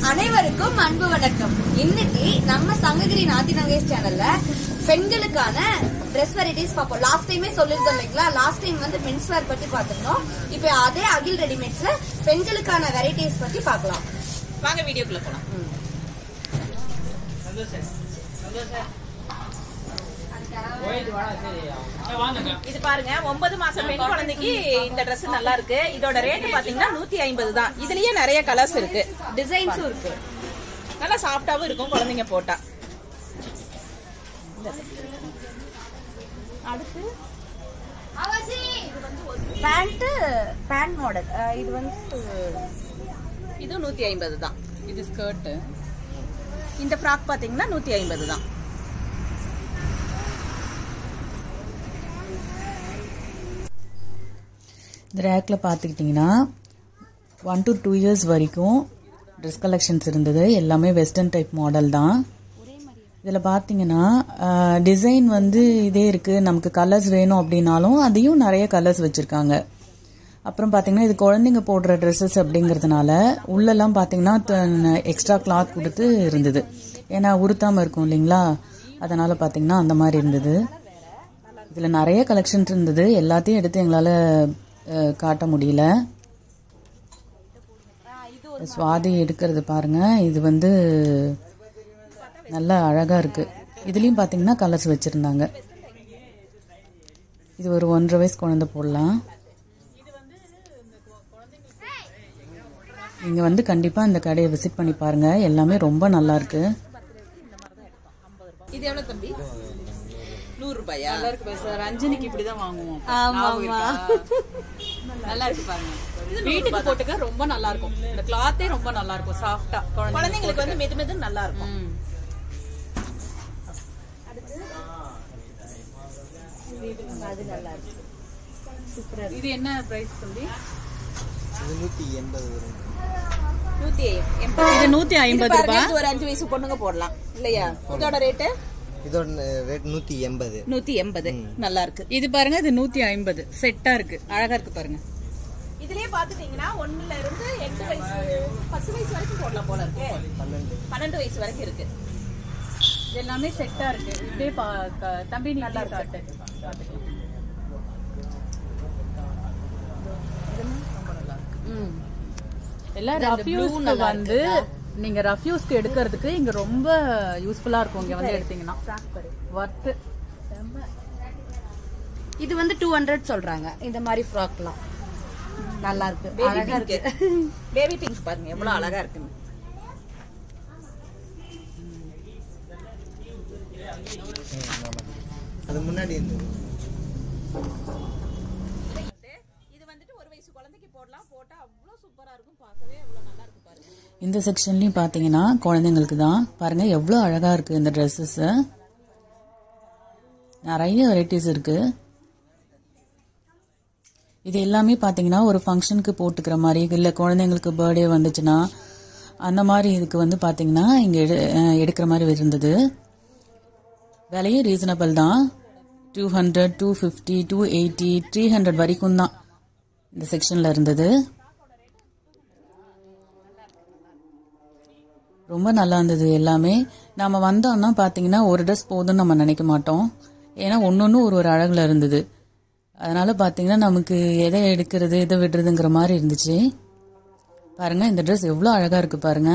அனைவருக்கும் அன்பு வணக்கம். இன்னைக்கு நம்ம சங்ககிரி நாத்தி நங்கேஷ் சேனல்ல பெண்களுக்கான ட்ரெஸ் வெரைட்டிஸ் பார்ப்போம். லாஸ்ட் டைமே சொல்லிருந்தோம் இல்லைங்களா, லாஸ்ட் டைம் வந்து மென்ஸ் வேர் பத்தி பார்த்திருந்தோம். இப்போ அதே அகில் ரெடிமேட்ஸ்ல பெண்களுக்கான வெரைட்டிஸ் பத்தி பார்க்கலாம். வாங்க வீடியோக்குள்ள போலாம். இது பாருங்க, 9 மாசம் பெண் குழந்தைக்கு இந்த ட்ரெஸ் நல்லா இருக்கு. இதோட ரேட் பாத்தீங்கன்னா 150 தான். இதுலயே நிறைய கலர்ஸ் இருக்கு, டிசைன்ஸும் இருக்கு. நல்லா சாஃப்டாவும் இருக்கும் குழந்தைங்க போட்டா. அடுத்து பேண்ட் மாடல். இது வந்து இது 150 தான். இது ஸ்கர்ட். இந்த ஃப்ராக் பாத்தீங்கன்னா 150 தான். இந்த ரேக்கில் பார்த்துக்கிட்டிங்கன்னா 1 to 2 years வரைக்கும் ட்ரெஸ் கலெக்ஷன்ஸ் இருந்தது. எல்லாமே வெஸ்டர்ன் டைப் மாடல் தான். இதில் பார்த்தீங்கன்னா டிசைன் வந்து இதே இருக்குது. நமக்கு கலர்ஸ் வேணும் அப்படின்னாலும் அதையும் நிறைய கலர்ஸ் வச்சுருக்காங்க. அப்புறம் பார்த்தீங்கன்னா இது குழந்தைங்க போடுற ட்ரெஸ்ஸஸ் அப்படிங்கிறதுனால உள்ளெல்லாம் பார்த்தீங்கன்னா எக்ஸ்ட்ரா கிளாத் கொடுத்து இருந்தது. ஏன்னா உருத்தாமல் இருக்கும் இல்லைங்களா, அதனால் பார்த்தீங்கன்னா அந்த மாதிரி இருந்தது. இதில் நிறைய கலெக்ஷன்ஸ் இருந்தது. எல்லாத்தையும் எடுத்து எங்களால் காட்ட முடியல. சுவாதி எடுக்கிறது பாருங்க, இது வந்து நல்லா அழகா இருக்கு. இதுலயும் பாத்தீங்கன்னா கலர்ஸ் வச்சிருந்தாங்க. இது ஒரு 1.5 வயசு குழந்தை போடலாம். நீங்க வந்து கண்டிப்பா இந்த கடையை விசிட் பண்ணி பாருங்க, எல்லாமே ரொம்ப நல்லா இருக்கு. இது எவ்வளவு தம்பி? 100 ரூபாயா? நல்லா இருக்கு சார். ரஞ்சனிக்கு இப்படிதான் வாங்குவோம். நல்லா இருக்கு பாருங்க. வீட்டுக்கு போட்டுக்க ரொம்ப நல்லா இருக்கும். இந்த கிளாத்தே ரொம்ப நல்லா இருக்கும், சாஃப்டா. குழந்தைங்களுக்கு வந்து மெது மெது நல்லா இருக்கும். இது என்ன பிரைஸ் தம்பி? இது 180 வரும். 180. இது 150 ரூபாய். ஒரு 5 வயசு பொண்ணுங்க போடலாம் இல்லையா? இதோட ரேட்? இதோட ரேட் 180. 180 நல்லா இருக்கு. இது பாருங்க, இது 150 செட்டா இருக்கு, அழகா இருக்கு பாருங்க. இதுலயே பாத்துட்டீங்கன்னா 1ல இருந்து 8 வயசு 10 வயசு வரைக்கும் போடலாம் போல இருக்கு. 12 வயசு வரைக்கும் இருக்கு. இது எல்லாமே செட்டா இருக்கு. இதே தம்பி நல்லா இருக்கு. எல்லாம் ரஃப்யூஸ்க்கு வந்து நீங்க ரஃப்யூஸ்க்கு எடுக்கிறதுக்கு இங்க ரொம்ப யூஸ்ஃபுல்லா இருக்கும். இங்க வந்து எடுத்தீங்கன்னா வர்த். இது வந்து 200 சொல்றாங்க. இந்த மாதிரி ஃப்ராக்லாம் நல்லா இருக்கு, அழகா இருக்கு. பேபி பிங்க் பாருங்க எவ்வளவு அழகா இருக்கு. அது முன்னாடி இருந்தது. இது வந்துட்டு 1 வயசு குழந்தைக்கு போடலாம். போட்டா அவ்வளவு சூப்பரா இருக்கும், பார்க்கவே அவ்வளவு நல்லா இருக்கு பாருங்க. இந்த செக்ஷன்லயும் பாத்தீங்கன்னா குழந்தைங்களுக்கு தான் பாருங்க எவ்வளவு அழகா இருக்கு இந்த ட்ரெஸ்ஸஸ். நிறைய வெரைட்டிஸ் இருக்கு. இது எல்லாமே பாத்தீங்கன்னா ஒரு ஃபங்க்ஷனுக்கு போட்டுக்கிற மாதிரி, இல்ல குழந்தைங்களுக்கு பர்த்டே வந்துச்சுன்னா அந்த மாதிரி இதுக்கு வந்து பாத்தீங்கன்னா இங்க எடுக்கிற மாதிரி இருந்தது. விலையும் ரீசனபிள் தான். 200, 250, 280, 300 வரைக்கும் தான் இந்த செக்ஷன்ல இருந்தது. ரொம்ப நல்லா இருந்தது எல்லாமே. நாம வந்தோம்னா பாத்தீங்கன்னா ஒரு ட்ரெஸ் போதும்னு நம்ம நினைக்க மாட்டோம். ஏன்னா ஒன்னொன்னு ஒரு அழகுல இருந்தது. அதனால பாத்தீங்கன்னா நமக்கு எதை எடுக்கிறது எதை விடுறதுங்கிற மாதிரி இருந்துச்சு. பாருங்க இந்த ட்ரெஸ் எவ்வளவு அழகா இருக்கு பாருங்க.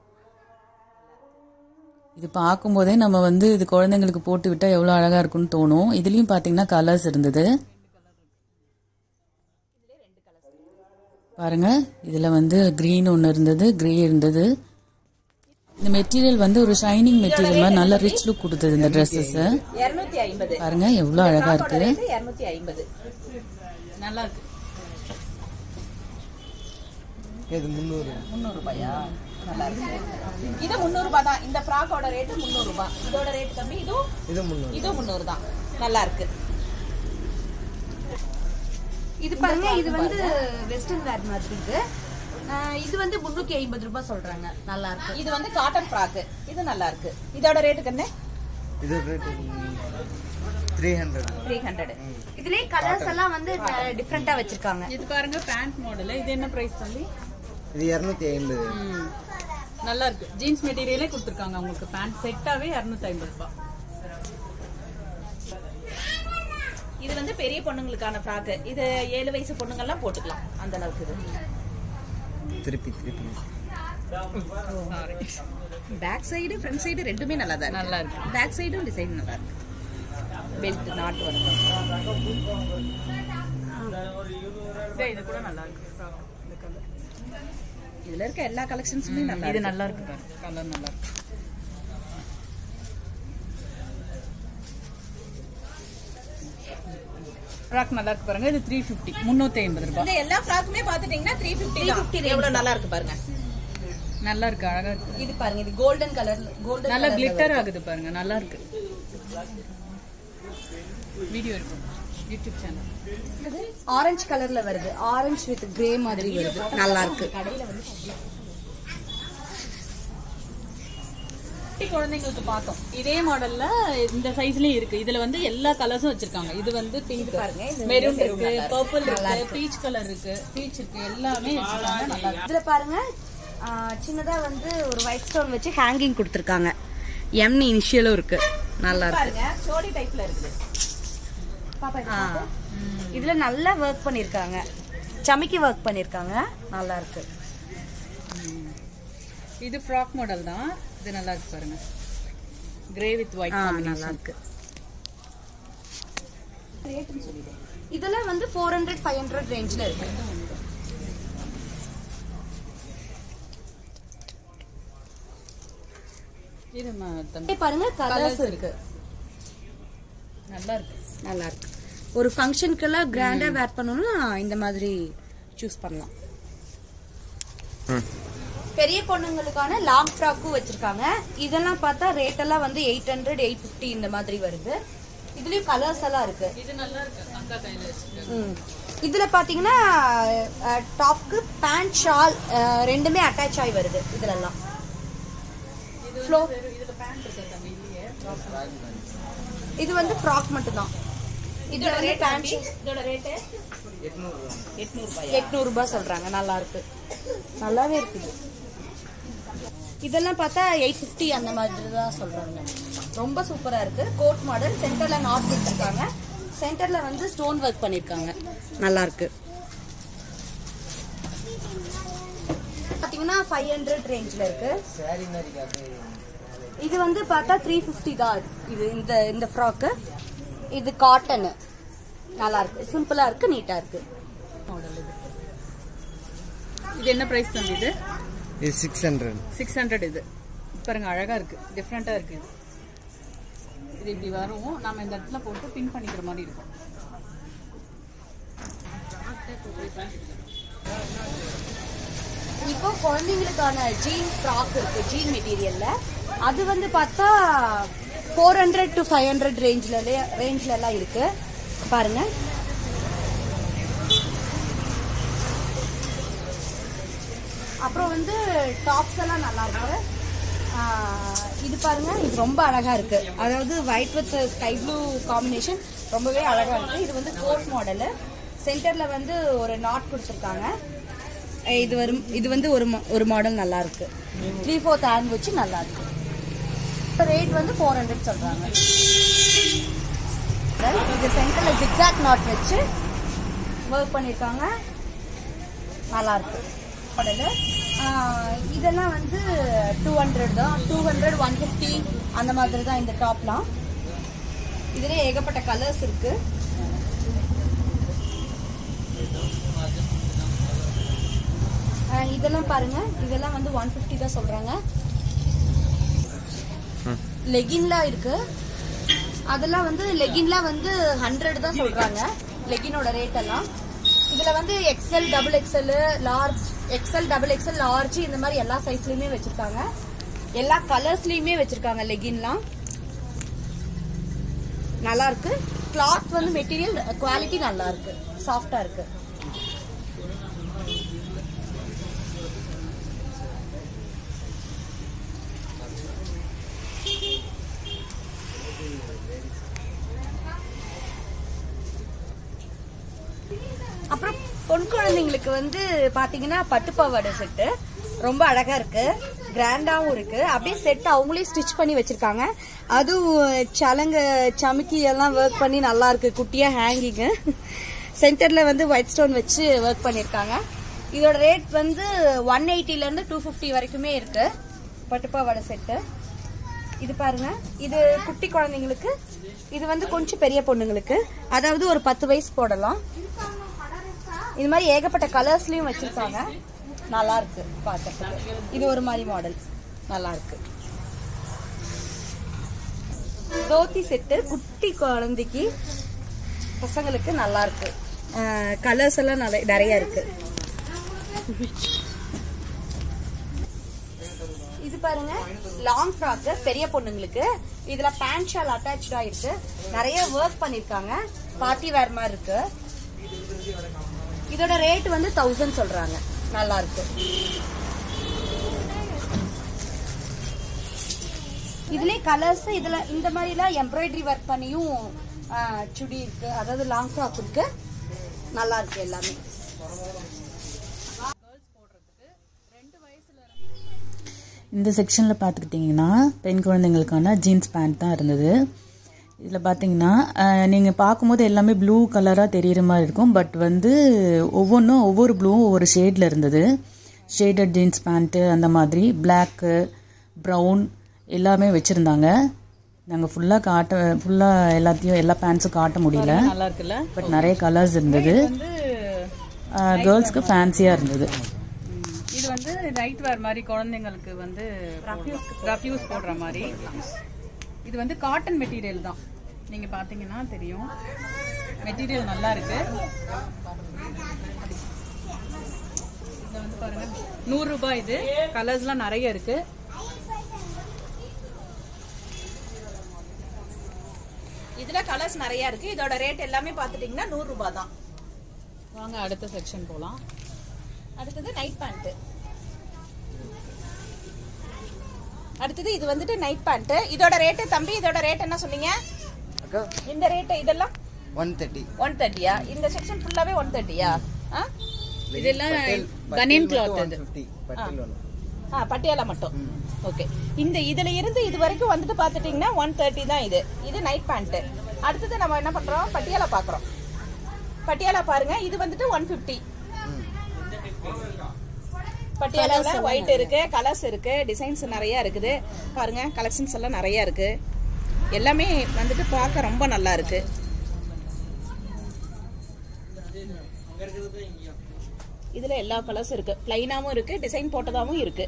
இது பார்க்கும் போதே நம்ம வந்து இது குழந்தைங்களுக்கு போட்டு விட்டா எவ்வளவு அழகா இருக்குன்னு தோணும். இதுலயும் பாத்தீங்கன்னா கலர்ஸ் இருந்தது பாருங்க. இதுல வந்து கிரீன் ஒன்னு இருந்தது, கிரே இருந்தது. இந்த மெட்டீரியல் வந்து ஒரு ஷைனிங் மெட்டீரியல் மாதிரி நல்ல ரிச் லுக் கொடுத்தது இந்த ட்ரெஸ்ஸஸ். 250 பாருங்க எவ்வளவு அழகா இருக்கு. 250 நல்லா இருக்கு. இது 300 ரூபாயா? நல்லா இருக்கு. இது 300 ரூபாய் தான். இந்த ஃப்ராக்கோட ரேட் 300 ரூபாய். இதோட ரேட் கம்மி. இது 300 தான். நல்லா இருக்கு. இது பாருங்க, இது வந்து வெஸ்டர்ன் வேர் மாதிரி இருக்கு. இது வந்து 350 ரூபாய் சொல்றாங்க. நல்லா இருக்கு. இது வந்து காட்டன் ஃப்ராக். இது நல்லா இருக்கு. இதோட ரேட் கண்ணே? இது ரேட் 300. 300. இதுலயே கலர்ஸ் எல்லாம் வந்து டிஃபரெண்டா வச்சிருக்காங்க. இது பாருங்க பேண்ட் மாடல். இது என்ன பிரைஸ் சொல்லி? இது 250. நல்லா இருக்கு. ஜீன்ஸ் மெட்டீரியலே கொடுத்துருக்காங்க உங்களுக்கு. பேண்ட் செட்டாவே 250 ரூபாய். இது வந்து பெரிய பொண்ணுங்களுக்கான ஃப்ராக். இது 7 வயசு பொண்ணுங்க எல்லாம் போட்டுக்கலாம் அந்த அளவுக்கு. இது திருப்பி பேக் சைடு ஃப்ரண்ட் சைடு ரெண்டுமே நல்லா தான் நல்லா இருக்கு. பேக் சைடும் டிசைன் நல்லா இருக்கு. பெல்ட் நாட் வரும். இது கூட நல்லா இருக்கு. இந்த கலர் இதுல இருக்க எல்லா கலெக்ஷன்ஸுமே நல்லா இது இருக்கு. நல்லா இருக்கு பாரு. கலர் நல்லா இருக்கு. ஃப்ராக் நல்லா இருக்கு பாருங்க. இது 350 350 ரூபாய். இந்த எல்லா ஃப்ராக்குமே பாத்துட்டீங்கன்னா 350 தான். எவ்வளவு நல்லா இருக்கு பாருங்க. நல்லா இருக்கு, அழகா இருக்கு. இது பாருங்க, இது கோல்டன் கலர், கோல்டன் நல்லா கிளிட்டர் ஆகுது பாருங்க. நல்லா இருக்கு. வீடியோ இருக்கும் யூடியூப் சேனல். ஆரஞ்சு கலர்ல வருது. ஆரஞ்சு வித் கிரே மாதிரி வருது. நல்லா இருக்கு. குழந்தைங்களுக்கு பார்த்தோம். இதே மாடல்ல இந்த சைஸ்லயும் இருக்கு. இதுல வந்து எல்லா கலர்ஸும் வச்சிருக்காங்க. இது வந்து பிங்க் பாருங்க, இது மெரூன் இருக்கு, பர்பிள் இருக்கு, பீச் கலர் இருக்கு, பீச் இருக்கு, எல்லாமே வச்சிருக்காங்க. நல்லா இருக்கு. இதுல பாருங்க சின்னதா வந்து ஒரு ஒயிட் ஸ்டோன் வச்சு ஹேங்கிங் கொடுத்துருக்காங்க. எம்னு இனிஷியலும் இருக்கு. நல்லா இருக்கு. பாருங்க சோடி டைப்ல இருக்குது. இதுல நல்லா ஒர்க் பண்ணிருக்காங்க. சமைக்கி ஒர்க் பண்ணிருக்காங்க. நல்லா இருக்கு. இது ஃப்ராக் மாடல் தான். இது நல்லா இருக்கு பாருங்க. கிரே வித் ஒயிட் நல்லா இருக்கு. இதெல்லாம் வந்து 400-500 ரேஞ்ச்ல இருக்கு. இது பாருங்க கலர்ஸ் இருக்கு. நல்லா இருக்கு. நல்லா இருக்கு. ஒரு ஃபங்க்ஷனுக்கெல்லாம் கிராண்டா வேர் பண்ணனும்னா இந்த மாதிரி சூஸ் பண்ணலாம். பெரிய பொண்ணுங்களுக்கான லாங் ஃப்ராக்கும் வச்சிருக்காங்க. இதெல்லாம் பார்த்தா ரேட் எல்லாம் வந்து 800-850 இந்த மாதிரி வருது. இதுலயும் கலர்ஸ் எல்லாம் இருக்கு. இது நல்லா இருக்கு. அக்கா கையில வச்சிருக்காங்க. இதுல பாத்தீங்கன்னா டாப்க்கு பேண்ட் ஷால் ரெண்டுமே அட்டாச் ஆகி வருது. இதுல எல்லாம் இதுல பேண்ட் இருக்கு தம்பி. இல்லையே இது வந்து ஃப்ராக் மட்டும் தான். இதோட ரேட் இதோட ரேட் 800 ரூபாய் சொல்றாங்க. நல்லா இருக்கு. நல்லாவே இருக்குது. இதெல்லாம் பார்த்தா 850 அந்த மாதிரி தான் சொல்றாங்க. ரொம்ப சூப்பரா இருக்கு. Code model. சென்டர்ல நாட் கொடுத்துருக்காங்க. சென்டர்ல வந்து ஸ்டோன் ஒர்க் பண்ணிருக்காங்க. நல்லா இருக்கு. பாத்தீங்கன்னா 500 ரேஞ்ச்ல இருக்கு. இது வந்து பார்த்தா 350 தான். இது இந்த ஃப்ராக். இது காட்டன். நல்லா இருக்கு. சிம்பிளா இருக்கு. நீட்டா இருக்கு. இது என்ன பிரைஸ் தம்பி? இது 600. 600. இது பாருங்க, அழகா இருக்கு. டிஃப்ரெண்டா இருக்கு. இது இப்படி வரும். நாம இந்த இடத்துல போட்டு பின் பண்ணிக்கிற மாதிரி இருக்கும். இப்போ குழந்தைங்களுக்கான ஜீன் ஃப்ராக் இருக்கு. ஜீன் மெட்டீரியல்ல அது வந்து பார்த்தா 400-500 ரேஞ்ச்ல எல்லாம் இருக்கு. பாருங்க. அப்புறம் வந்து டாப்ஸ் எல்லாம் நல்லா இருக்கு. இது பாருங்க, இது ரொம்ப அழகா இருக்கு. அதாவது white with sky blue combination ரொம்பவே அழகா இருக்கு. இது வந்து கோட் மாடலு. சென்டர்ல வந்து ஒரு நாட் கொடுத்துருக்காங்க. இது வந்து ஒரு மாடல் நல்லா இருக்கு. 3/4 ஹேண்ட் வச்சு நல்லா இருக்கு. ரேட் வந்து 400 சொல்றாங்க. இது சென்டர்ல ஜிக்ஸாக் நாட் வச்சு ஒர்க் பண்ணிருக்காங்க. நல்லா இருக்கு மாடலு. இதெல்லாம் வந்து 200 தான். 200, 150 அந்த மாதிரி தான் இந்த டாப்லாம். இதுல ஏகப்பட்ட கலர்ஸ் இருக்கு. இதெல்லாம் பாருங்க. இதெல்லாம் வந்து 150 தான் சொல்றாங்க. லெகின்லாம் இருக்கு. அதெல்லாம் வந்து லெகின்லாம் வந்து 100 தான் சொல்றாங்க. லெகினோட ரேட் எல்லாம். இதுல வந்து XL, XXL, large, XL, XXL, large இந்த மாதிரி எல்லா சைஸ்லயுமே வச்சிருக்காங்க. எல்லா கலர்ஸ்லயுமே வச்சிருக்காங்க லெகின்லாம். நல்லா இருக்கு. கிளாத் வந்து மெட்டீரியல் குவாலிட்டி நல்லா இருக்கு. சாஃப்டா இருக்கு. அப்புறம் பொன் குழந்தைங்களுக்கு வந்து பாத்தீங்கன்னா பட்டுப்பாவாடை செட்டு. ரொம்ப அழகா இருக்கு, கிராண்டாவும் இருக்கு. அப்படியே செட் அவங்களே ஸ்டிச் பண்ணி வச்சிருக்காங்க. அதுவும் சலங்க சமுக்கி எல்லாம் ஒர்க் பண்ணி நல்லா இருக்கு. குட்டியா ஹேங்கிங், சென்டர்ல வந்து ஒயிட் ஸ்டோன் வச்சு ஒர்க் பண்ணிருக்காங்க. இதோட ரேட் வந்து 180ல இருந்து 250 வரைக்குமே இருக்கு. பட்டுப்பாவாடை செட்டு. இது பாருங்க, இது குட்டி குழந்தைங்களுக்கு, இது வந்து கொஞ்சம் பெரிய பொண்ணுங்களுக்கு, அதாவது ஒரு 10 வயசு போடலாம். இது மாதிரி ஏகப்பட்ட கலர்ஸ்லயும் வச்சிருக்காங்க. நல்லா இருக்கு பார்க்கறதுக்கு. இது ஒரு மாதிரி மாடல் நல்லா இருக்கு. தோத்தி செட்டு குட்டி குழந்தைக்கு பசங்களுக்கு நல்லா இருக்கு. கலர்ஸ் எல்லாம் நிறைய இருக்கு. இது பாருங்க, லாங் ஃப்ராக் பெரிய பொண்ணுங்களுக்கு. இதுல பேண்ட் ஷால் அட்டாச்சா இருக்கு. நிறைய ஒர்க் பண்ணிருக்காங்க. பார்ட்டி வேர் மாதிரி இருக்கு. இதோட ரேட் வந்து 1000 சொல்றாங்க. நல்லா இருக்கு. இதுலயே கலர்ஸ், இதுல இந்த மாதிரி எல்லாம் எம்ப்ராய்டரி ஒர்க் பண்ணியும் சுடி இருக்கு, அதாவது லாங் ஃப்ராக் இருக்கு. நல்லா இருக்கு எல்லாமே. இந்த செக்ஷனில் பார்த்துக்கிட்டிங்கன்னா பெண் குழந்தைங்களுக்கான ஜீன்ஸ் பேண்ட் தான் இருந்தது. இதில் பார்த்தீங்கன்னா நீங்கள் பார்க்கும்போது எல்லாமே ப்ளூ கலராக தெரிகிற மாதிரி இருக்கும். பட் வந்து ஒவ்வொன்றும் ஒவ்வொரு ப்ளூவும் ஒவ்வொரு ஷேடில் இருந்தது. ஷேடட் ஜீன்ஸ் பேண்ட்டு அந்த மாதிரி பிளாக்கு, ப்ரௌன் எல்லாமே வச்சுருந்தாங்க. நாங்கள் ஃபுல்லாக எல்லாத்தையும் எல்லா பேண்ட்ஸும் காட்ட முடியல. நல்லா இருக்குல்ல, பட் நிறைய கலர்ஸ் இருந்தது. கேர்ள்ஸ்க்கு ஃபேன்சியாக இருந்தது. இது வந்து நைட் வேர் மாதிரி குழந்தைங்களுக்கு வந்து ரஃப்யூஸ் போடுற மாதிரி. இது வந்து காட்டன் மெட்டீரியல் தான். நீங்க பாத்தீங்கன்னா தெரியும், மெட்டீரியல் நல்லா இருக்கு. இது வந்து பாருங்க 100 ரூபாய். இது கலர்ஸ்லாம் நிறைய இருக்கு. இதுல கலர்ஸ் நிறைய இருக்கு. இதோட ரேட் எல்லாமே பாத்துட்டீங்கன்னா 100 ரூபாய் தான். வாங்க அடுத்த செக்ஷன் போலாம். அடுத்தது நைட் பேண்ட். அடுத்தது இது வந்துட்டு நைட் பேண்ட். இதோட ரேட் தம்பி, இதோட ரேட் என்ன சொன்னீங்க? இந்த ரேட் இதெல்லாம் 130யா? இந்த செக்ஷன் ஃபுல்லாவே 130யா? இதெல்லாம் பனியன் கிளாத். பட்டியாலா மட்டும். ஓகே. இந்த இதுல இருந்து இது வரைக்கும் வந்துட்டு பாத்துட்டீங்கன்னா 130 தான். இது நைட் பேண்ட். அடுத்தது நம்ம என்ன பண்றோம், பட்டியாலா பாக்குறோம். பட்டியாலா பாருங்க, இது வந்துட்டு 150. பட்டியாலால ஒயிட் இருக்கு, கலர்ஸ் இருக்கு, டிசைன்ஸ் நிறைய இருக்குது. பாருங்க, கலெக்ஷன்ஸ் எல்லாம் நிறைய இருக்கு. எல்லாமே வந்துட்டு பார்க்க ரொம்ப நல்லா இருக்கு. இதுல எல்லா கலர்ஸ் இருக்கு. பிளைனாவும் இருக்கு, டிசைன் போட்டதாவும் இருக்கு.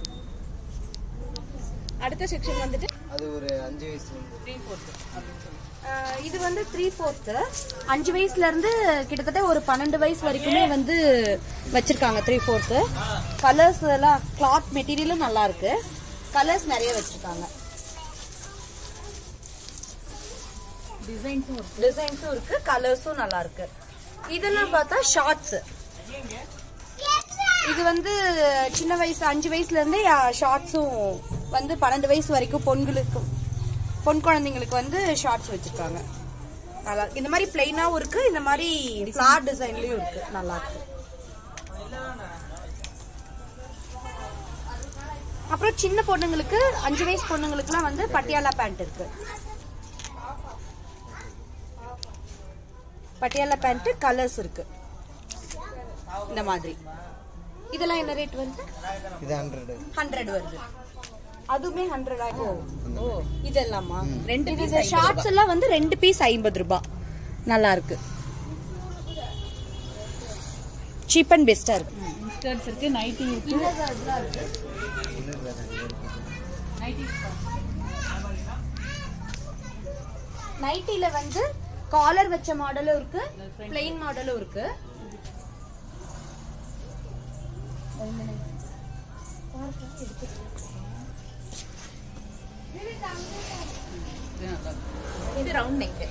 அடுத்த செக்ஷன் வந்துட்டு அது ஒரு 5 வயசு 3/4. இது வந்து 3/4. 5 வயசுல இருந்து கிட்டத்தட்ட ஒரு 12 வயசு வரைக்குமே வந்து வச்சிருக்காங்க 3/4. கலர்ஸ் எல்லாம் கிளாத் மெட்டீரியலும் நல்லா இருக்கு. கலர்ஸ் நிறைய வச்சிருக்காங்க. டிசைன்ஸும் இருக்கு, கலர்ஸும் நல்லா இருக்கு. இதெல்லாம் பார்த்தா ஷார்ட்ஸ். இது வந்து சின்ன வயசு 5 வயசுல இருந்தே ஷார்ட்ஸும் வந்து 12 வயசு வரைக்கும் பொன் குழந்தைங்களுக்கு வந்து ஷார்ட்ஸ் வச்சிருக்காங்க. நல்லா இருக்கு. இந்த மாதிரி பிளைனாவும் இருக்கு, இந்த மாதிரி ஃபிளார் டிசைன்லயும் இருக்கு. நல்லா இருக்கு. அப்புறம் சின்ன பொண்ணுங்களுக்கு 5 வயசு பொண்ணுங்களுக்குலாம் வந்து பட்டியாலா பேண்ட் இருக்கு. பட்டியாலா பேண்ட் கலர்ஸ் இருக்கு இந்த மாதிரி. இதெல்லாம் என்ன ரேட் வருது? இது 100 வருது. அதுமே 100 ஆகும். இதெல்லாமா? ரெண்டு பீஸ் ஷார்ட்ஸ் எல்லாம் வந்து 2 பீஸ் 50 ரூபாய். நல்லா இருக்கு. சீப் அண்ட் பெஸ்டா இருக்கு. ஸ்கர்ட்ஸ் இருக்கு, நைட்டி இருக்கு. நைட்டில வந்து காலர் வச்ச மாடலும் இருக்கு, பிளெயின் மாடலும் இருக்கு. இது ரவுண்ட் நெக்.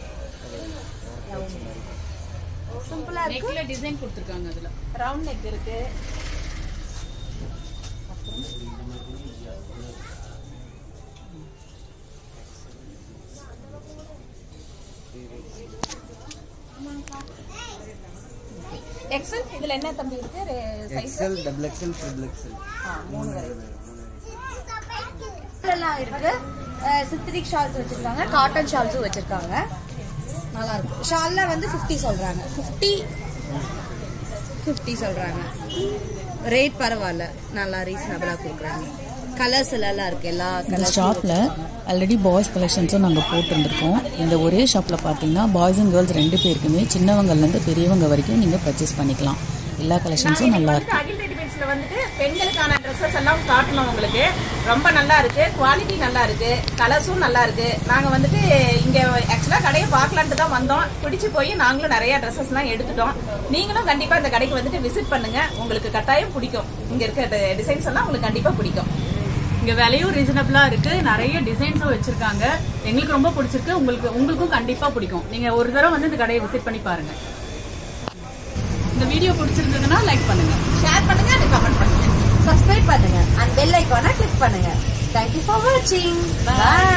சிம்பிளா இருக்கு. நெக்ல டிசைன் கொடுத்திருக்காங்க. அதுல ரவுண்ட் நெக் இருக்கு. எக்ஸல் இதுல என்ன தம்பி இருக்கு size? XL, double XL, triple XL. 3 வரை எல்லாம் இருக்கு. சித்ரிக் ஷால்ஸ் வச்சிருக்காங்க, காட்டன் ஷால்ஸும் வச்சிருக்காங்க. நல்லா இருக்கு. ஷால்ல வந்து 50 சொல்றாங்க. 50 சொல்றாங்க. ரேட் பரவாயில்ல, நல்லா ரீசனபிளா கொடுக்குறாங்க. கலர்ஸ் எல்லாம் இருக்கு. எல்லா இந்த கலர்ஸ் ஷாப்பில் ஆல்ரெடி பாய்ஸ் கலெக்ஷன்ஸும் நாங்கள் போட்டிருந்துருக்கோம். இந்த ஒரே ஷாப்பில் பார்த்தீங்கன்னா பாய்ஸ் அண்ட் கேர்ள்ஸ் 2 பேருக்குமே சின்னவங்கலேருந்து பெரியவங்க வரைக்கும் நீங்கள் பர்ச்சேஸ் பண்ணிக்கலாம். எல்லா கலெக்ஷன்ஸும் நல்லா இருக்கு. அகில் ரெடிமேட்ஸ்ல வந்துட்டு பெண்களுக்கான ட்ரெஸ்ஸஸ் எல்லாம் காட்டணும் உங்களுக்கு. ரொம்ப நல்லா இருக்கு, குவாலிட்டி நல்லா இருக்கு, கலர்ஸும் நல்லா இருக்கு. நாங்க வந்துட்டு இங்க ஆக்சுவலா கடையை பார்க்கலான்ட்டு தான் வந்தோம். பிடிச்சு போய் நாங்களும் நிறைய ட்ரெஸ்ஸஸ் எல்லாம் எடுத்துட்டோம். நீங்களும் கண்டிப்பா இந்த கடைக்கு வந்துட்டு விசிட் பண்ணுங்க, உங்களுக்கு கட்டாயம் பிடிக்கும். இங்க இருக்க டிசைன்ஸ் எல்லாம் உங்களுக்கு கண்டிப்பா பிடிக்கும். இங்க விலையும் ரீசனபிளா இருக்கு, நிறைய டிசைன்ஸும் வச்சிருக்காங்க. எங்களுக்கு ரொம்ப பிடிச்சிருக்கு, உங்களுக்கும் கண்டிப்பா பிடிக்கும். நீங்க ஒரு தடவை வந்து இந்த கடையை விசிட் பண்ணி பாருங்க. இந்த வீடியோ பிடிச்சிருந்ததுன்னா லைக் பண்ணுங்க, ஷேர் பண்ணுங்க, கமெண்ட் பண்ணுங்க, சப்ஸ்கிரைப் பண்ணுங்க, அண்ட் பெல் ஐகானை கிளிக் பண்ணுங்க. Thank you for watching. Bye.